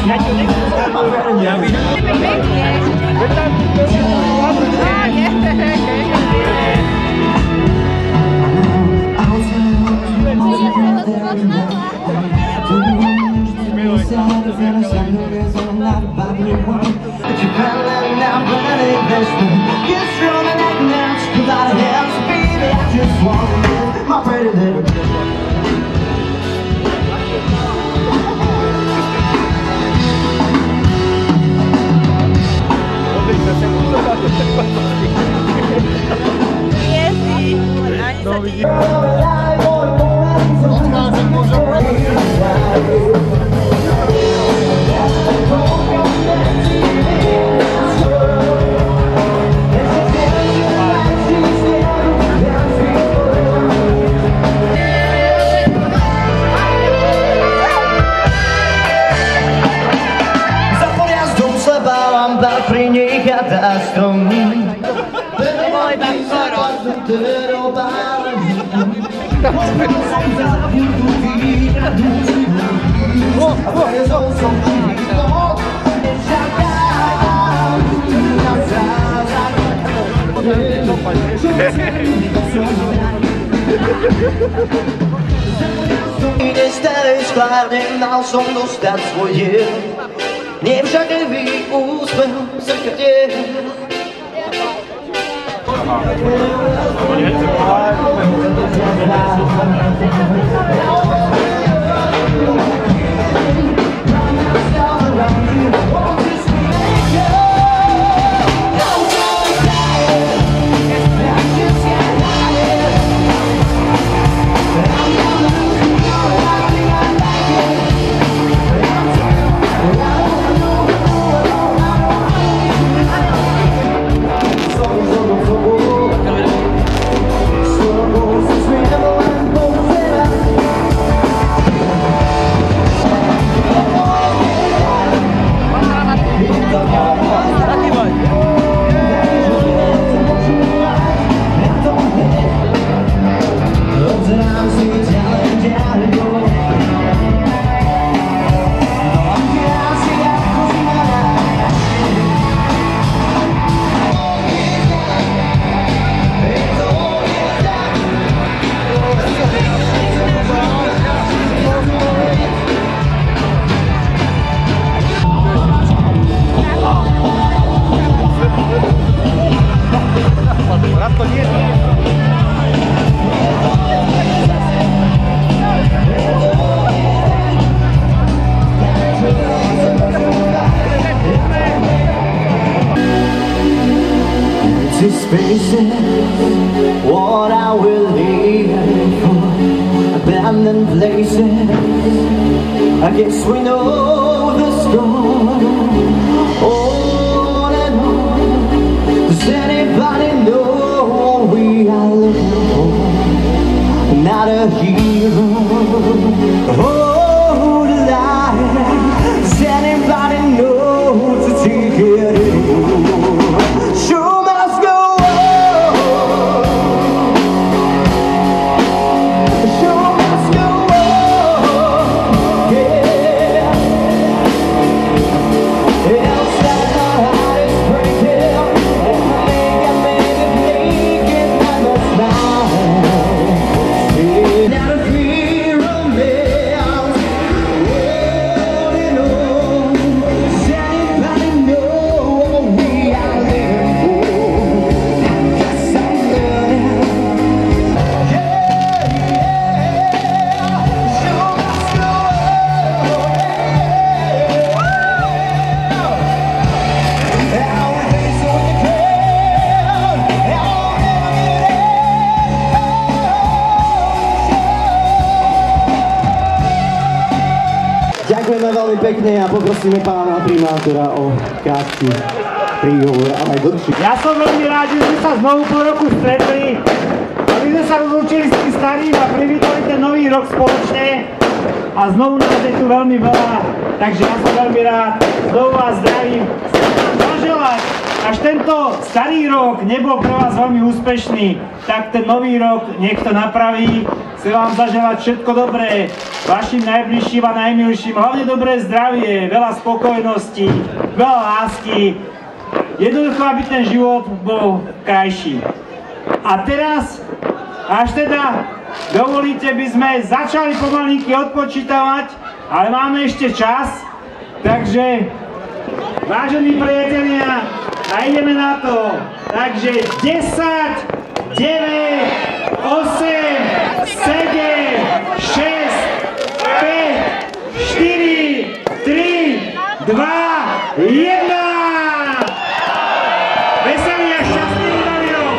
Ja ťa nechcem. Ja vidím. Pekne. Pri nej chata stromy. Môj bakoro. Stále sklárne mal som dostať svoj diel. Nie však nevý úsmev srdce. Spaces, what I will leave for, abandoned places. I guess we know the score. On and on. Does anybody know what we are looking for? Not a hero. Oh, the light. Does anybody know to take it anymore? Ďakujeme veľmi pekne a poprosíme pána primátora o krátky príhovor, ale aj dlhší. Ja som veľmi rád, že sme sa znovu po roku stretli a my sme sa rozlúčili s tým starým a privítali ten nový rok spoločne a znovu nás je tu veľmi veľa, takže ja som veľmi rád. Znovu vás zdravím. Chcem vám zaželať až tento starý rok nebol pre vás veľmi úspešný, tak ten nový rok nech to napraví. Chcem vám zaželať všetko dobré, vašim najbližším a najmilším, hlavne dobré zdravie, veľa spokojnosti, veľa lásky, jednoducho, aby ten život bol krajší. A teraz, až teda dovolíte, by sme začali pomalinky odpočítavať, ale máme ešte čas, takže vážení priatelia, a ideme na to. Takže 10, 9, 8, 7, 6, 5, 4, 3, 2, 1. Veselý a šťastný nový rok.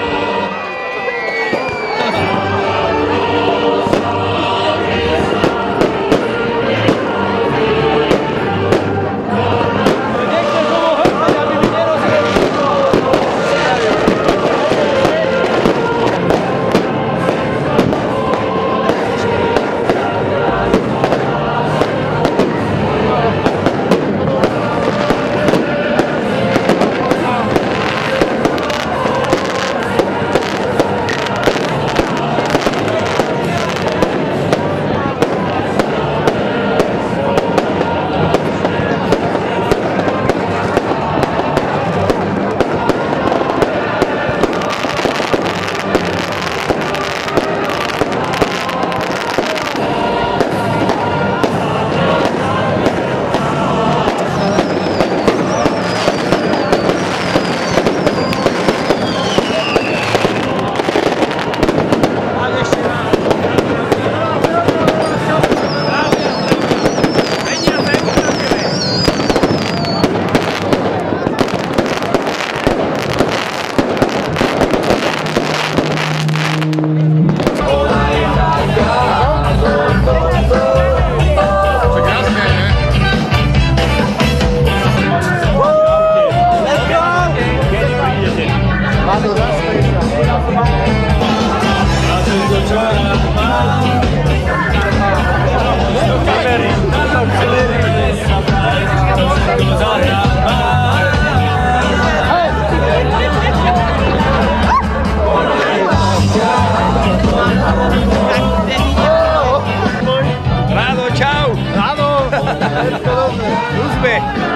Rado, čau! Rado! Úspech!